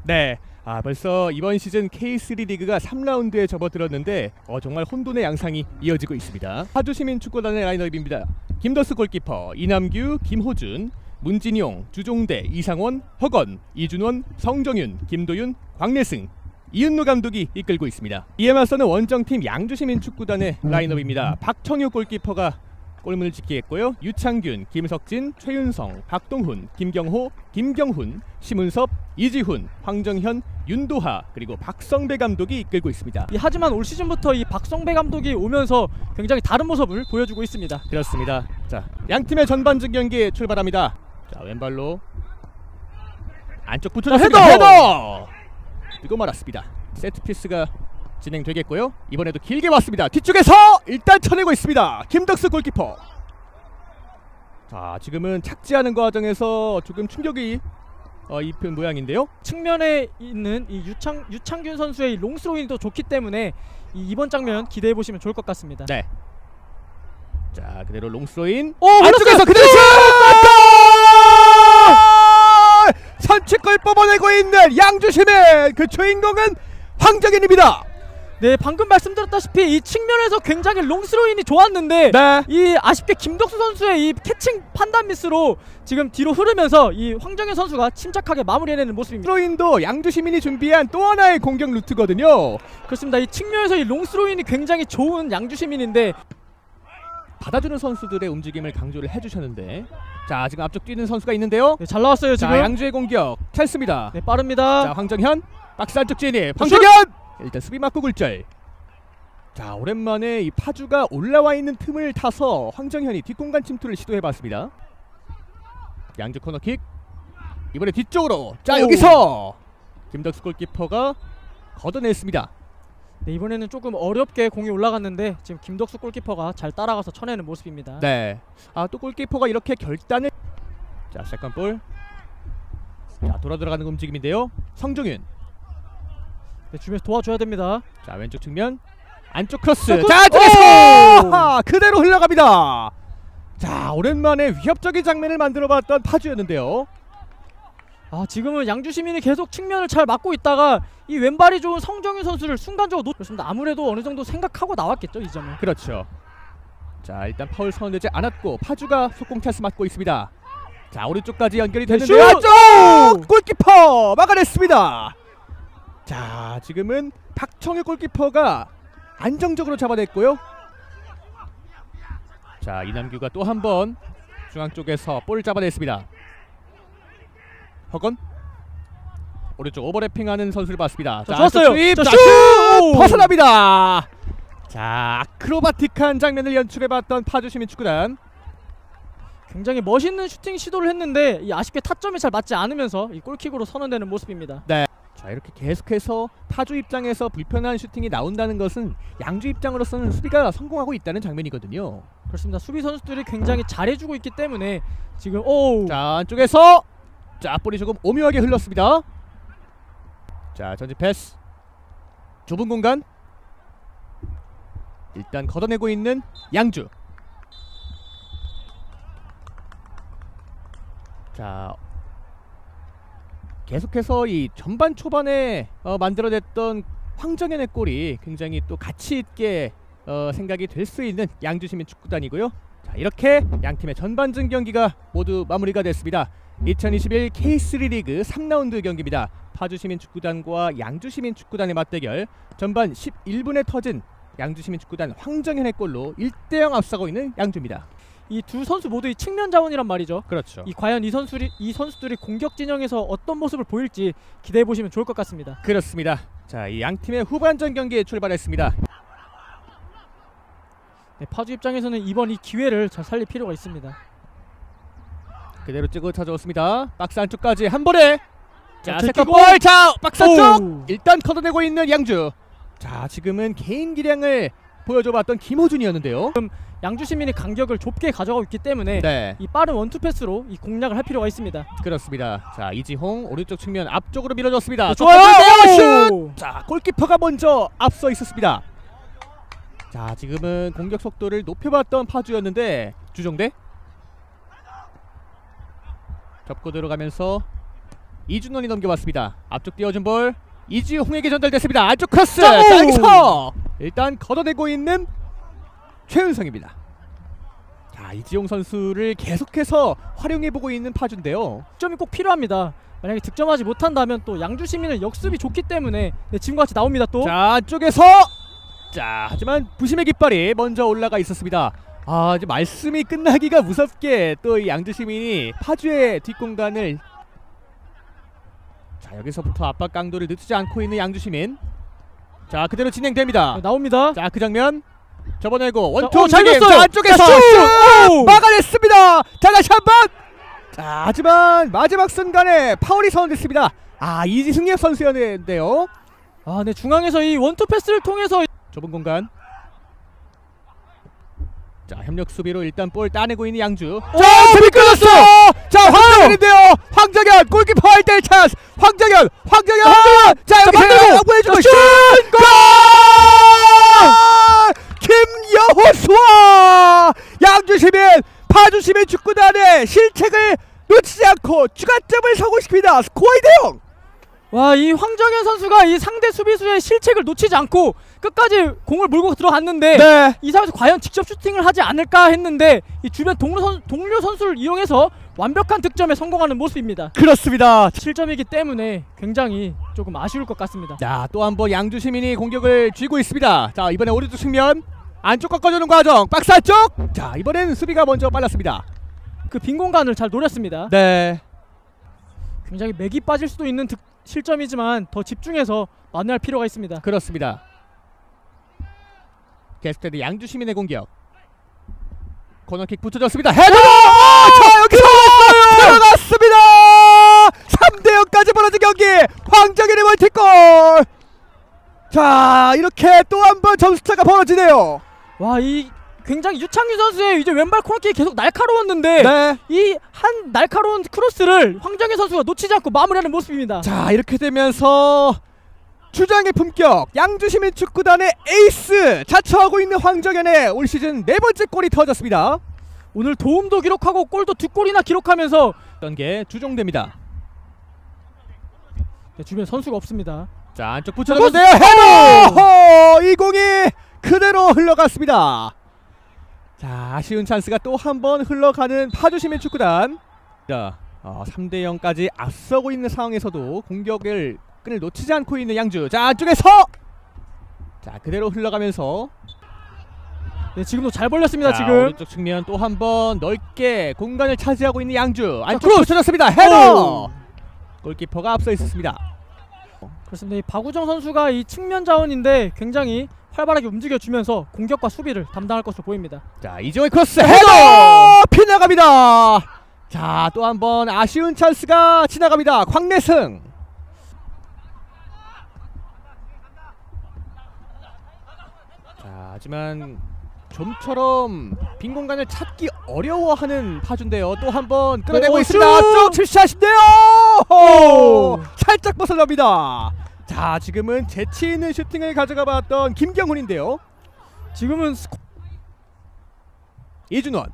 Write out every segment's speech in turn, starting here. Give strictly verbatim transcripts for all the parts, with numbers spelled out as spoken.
네, 아 벌써 이번 시즌 케이 쓰리 리그가 삼 라운드에 접어들었는데 어, 정말 혼돈의 양상이 이어지고 있습니다. 파주시민축구단의 라인업입니다. 김더스 골키퍼, 이남규, 김호준, 문진용, 주종대, 이상원, 허건, 이준원, 성정윤, 김도윤, 광래승, 이은노 감독이 이끌고 있습니다. 이에 맞서는 원정팀 양주시민축구단의 라인업입니다. 박청유 골키퍼가 골문을 지키겠고요. 유창균, 김석진, 최윤성, 박동훈, 김경호, 김경훈, 심은섭, 이지훈, 황정현, 윤도하 그리고 박성배 감독이 이끌고 있습니다. 이, 하지만 올 시즌부터 이 박성배 감독이 오면서 굉장히 다른 모습을 보여주고 있습니다. 그렇습니다. 자, 양팀의 전반전 경기 출발합니다. 자, 왼발로 안쪽 붙여줬습니다. 헤더! 헤더! 이거 말았습니다. 세트피스가 진행되겠고요. 이번에도 길게 왔습니다. 뒤쪽에서 일단 쳐내고 있습니다. 김덕수 골키퍼. 자, 지금은 착지하는 과정에서 조금 충격이 어, 입힌 모양인데요. 측면에 있는 이 유창, 유창균 선수의 롱스로잉이 또 좋기 때문에 이 이번 장면 기대해 보시면 좋을 것 같습니다. 네. 자, 그대로 롱스로인. 오, 안쪽에서 그대로 슛! 선취골 뽑아내고 있는 양주심의 그 주인공은 황정현입니다. 네, 방금 말씀드렸다시피 이 측면에서 굉장히 롱스로인이 좋았는데 네. 이 아쉽게 김덕수 선수의 이 캐칭 판단 미스로 지금 뒤로 흐르면서 이 황정현 선수가 침착하게 마무리해내는 모습입니다. 롱스로인도 양주시민이 준비한 또 하나의 공격 루트거든요. 그렇습니다. 이 측면에서 이 롱스로인이 굉장히 좋은 양주시민인데 받아주는 선수들의 움직임을 강조를 해주셨는데, 자, 지금 앞쪽 뛰는 선수가 있는데요. 네, 잘 나왔어요 지금. 자, 양주의 공격 찰습니다. 네, 빠릅니다. 자, 황정현 박스 안쪽 진입. 황정현 일단 수비 맞고 굴절. 자, 오랜만에 이 파주가 올라와 있는 틈을 타서 황정현이 뒷공간 침투를 시도해봤습니다. 양주 코너킥. 이번에 뒤쪽으로. 자, 오. 여기서 김덕수 골키퍼가 걷어냈습니다. 네, 이번에는 조금 어렵게 공이 올라갔는데 지금 김덕수 골키퍼가 잘 따라가서 쳐내는 모습입니다. 네. 아, 또 골키퍼가 이렇게 결단을. 자, 세컨볼. 자, 돌아 들어가는 움직임인데요. 성종윤. 네, 주변에서 도와줘야 됩니다. 자, 왼쪽 측면 안쪽 크로스. 자, 자, 안쪽에서 그대로 흘러갑니다. 자, 오랜만에 위협적인 장면을 만들어봤던 파주였는데요. 아, 지금은 양주시민이 계속 측면을 잘 막고 있다가 이 왼발이 좋은 성정윤 선수를 순간적으로 놓... 그렇습니다. 아무래도 어느 정도 생각하고 나왔겠죠, 이 점은. 그렇죠. 자, 일단 파울 선언되지 않았고 파주가 속공 찬스 맞고 있습니다. 자, 오른쪽까지 연결이 되는데 안쪽 골키퍼 막아냈습니다. 자, 지금은 박청유 골키퍼가 안정적으로 잡아냈고요. 자, 이남규가 또 한 번 중앙 쪽에서 볼 잡아냈습니다. 허건 오른쪽 오버래핑하는 선수를 봤습니다. 자, 좋았어요. 수입, 자, 자, 슛! 슛! 벗어납니다. 자, 아크로바틱한 장면을 연출해봤던 파주시민축구단. 굉장히 멋있는 슈팅 시도를 했는데 이 아쉽게 타점이 잘 맞지 않으면서 이 골킥으로 선언되는 모습입니다. 네. 자, 이렇게 계속해서 파주 입장에서 불편한 슈팅이 나온다는 것은 양주 입장으로서는 수비가 성공하고 있다는 장면이거든요. 그렇습니다. 수비 선수들이 굉장히 잘해주고 있기 때문에 지금 오. 자, 안쪽에서 자, 볼이 조금 오묘하게 흘렀습니다. 자, 전진 패스. 좁은 공간. 일단 걷어내고 있는 양주. 자, 계속해서 이 전반 초반에 어, 만들어냈던 황정현의 골이 굉장히 또 가치 있게 어, 생각이 될 수 있는 양주시민축구단이고요. 자, 이렇게 양팀의 전반전 경기가 모두 마무리가 됐습니다. 이천이십일 케이 쓰리 리그 삼 라운드 경기입니다. 파주시민축구단과 양주시민축구단의 맞대결. 전반 십일 분에 터진 양주시민축구단 황정현의 골로 일 대 영 앞서고 있는 양주입니다. 이 두 선수 모두 이 측면 자원이란 말이죠. 그렇죠. 이 과연 이 선수들이 이 선수들이 공격 진영에서 어떤 모습을 보일지 기대해 보시면 좋을 것 같습니다. 그렇습니다. 자, 이 양 팀의 후반전 경기에 출발했습니다. 네, 파주 입장에서는 이번 이 기회를 잘 살릴 필요가 있습니다. 그대로 찍어 찾아왔습니다. 박스 안쪽까지 한 번에. 자, 자, 세컨볼. 자, 박스 안쪽. 오. 일단 걷어내고 있는 양주. 자, 지금은 개인 기량을 보여줘봤던 김호준이었는데요. 지금 양주시민이 간격을 좁게 가져가고 있기 때문에 네, 이 빠른 원투 패스로 이 공략을 할 필요가 있습니다. 그렇습니다. 자, 이지홍 오른쪽 측면 앞쪽으로 밀어줬습니다. 네, 좋아요. 슛! 자, 골키퍼가 먼저 앞서 있었습니다. 자, 지금은 공격 속도를 높여봤던 파주였는데 주종대 접고 들어가면서 이준원이 넘겨봤습니다. 앞쪽 띄워준 볼 이지홍에게 전달됐습니다. 안쪽 크로스. 자, 자, 여기서 일단 걷어내고 있는 최은성입니다. 자, 이지용 선수를 계속해서 활용해보고 있는 파주인데요. 득점이 꼭 필요합니다. 만약에 득점하지 못한다면 또 양주 시민은 역습이 좋기 때문에 네, 지금과 같이 나옵니다. 또 자, 안쪽에서 자, 하지만 부심의 깃발이 먼저 올라가 있었습니다. 아, 이제 말씀이 끝나기가 무섭게 또 이 양주 시민이 파주의 뒷공간을 자, 여기서부터 압박 강도를 늦추지 않고 있는 양주 시민. 자, 그대로 진행됩니다. 네, 나옵니다. 자, 그 장면 접어내고 어, 원투 잘 움직임. 줬어요. 자, 안쪽에서 자, 슛! 슛! 오! 막아냈습니다. 자, 다시 한번. 자, 하지만 마지막 순간에 파울이 선언됐습니다. 아, 이승엽 선수였는데요. 아, 네, 중앙에서 이 원투 패스를 통해서 좁은 공간. 자, 협력 수비로 일단 볼 따내고 있는 양주. 자, 재미 끊었어. 자, 황정현인데요. 황정현 골키퍼 일 대 일 찬스. 황정현, 황정현. 황정현! 자, 여기서 만들고! 양보해주고 자, 슛! 골! 김여호수와 양주 시민, 파주 시민 축구단의 실책을 놓치지 않고 추가점을 성공시킵니다. 스코어 이 대 영. 와, 이 황정현 선수가 이 상대 수비수의 실책을 놓치지 않고 끝까지 공을 몰고 들어갔는데 네. 이 상황에서 과연 직접 슈팅을 하지 않을까 했는데 이 주변 동료, 선, 동료 선수를 이용해서 완벽한 득점에 성공하는 모습입니다. 그렇습니다. 실점이기 때문에 굉장히 조금 아쉬울 것 같습니다. 자, 또 한 번 양주 시민이 공격을 쥐고 있습니다. 자, 이번에 오른쪽 측면 안쪽 꺾어주는 과정. 박스 안쪽. 자, 이번엔 수비가 먼저 빨랐습니다. 그 빈 공간을 잘 노렸습니다. 네. 굉장히 맥이 빠질 수도 있는 득, 실점이지만 더 집중해서 만회할 필요가 있습니다. 그렇습니다. 게스트드 양주 시민의 공격. 코너킥 붙여줬습니다. 헤더! 자, 여기서 들어갔습니다. 삼 대 영까지 벌어진 경기. 황정현의 멀티골. 자, 이렇게 또 한 번 점수차가 벌어지네요. 와, 이 굉장히 유창규 선수의 이제 왼발 코너킥이 계속 날카로웠는데 네. 이 한 날카로운 크로스를 황정현 선수가 놓치지 않고 마무리하는 모습입니다. 자, 이렇게 되면서 주장의 품격 양주시민 축구단의 에이스 자처하고 있는 황정현의 올 시즌 네 번째 골이 터졌습니다. 오늘 도움도 기록하고 골도 두 골이나 기록하면서 어떤 게 주종됩니다. 네, 주변 선수가 없습니다. 자, 안쪽 붙여줬는데요. 헤더! 이 공이 그대로 흘러갔습니다. 자, 아쉬운 찬스가 또 한 번 흘러가는 파주시민 축구단. 자, 어, 삼 대 영까지 앞서고 있는 상황에서도 공격을 끈을 놓치지 않고 있는 양주. 자, 안쪽에서 자, 그대로 흘러가면서 네, 지금도 잘 벌렸습니다. 자, 지금 오른쪽 측면 또 한 번 넓게 공간을 차지하고 있는 양주. 안쪽 크로스! 붙여줬습니다. 헤더! 오! 골키퍼가 앞서 있었습니다. 그렇습니다. 이 박우정 선수가 이 측면 자원인데 굉장히 활발하게 움직여주면서 공격과 수비를 담당할 것으로 보입니다. 자, 이정의 크로스 헤더! 빗나갑니다. 자, 또 한 번 아쉬운 찬스가 지나갑니다. 광래승. 자, 하지만 좀처럼 빈 공간을 찾기 어려워하는 파주인데요. 또 한 번 끌어내고 오, 있습니다. 슛! 쭉 칠샷인데요. 오! 살짝 벗어납니다. 자, 지금은 재치 있는 슈팅을 가져가 봤던 김경훈인데요. 지금은 스코... 이준원.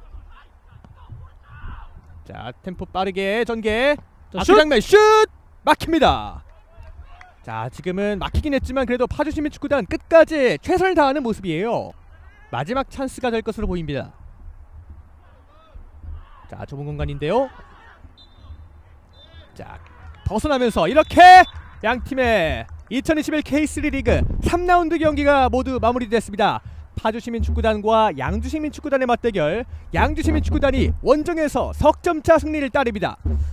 자, 템포 빠르게 전개. 자, 아, 슛! 그 장면 슛! 막힙니다. 자, 지금은 막히긴 했지만 그래도 파주시민 축구단 끝까지 최선을 다하는 모습이에요. 마지막 찬스가 될 것으로 보입니다. 자, 좁은 공간인데요. 자, 벗어나면서 이렇게 양팀의 이천이십일 케이쓰리 리그 삼 라운드 경기가 모두 마무리됐습니다. 파주시민 축구단과 양주시민 축구단의 맞대결. 양주시민 축구단이 원정에서 석점차 승리를 따냅니다.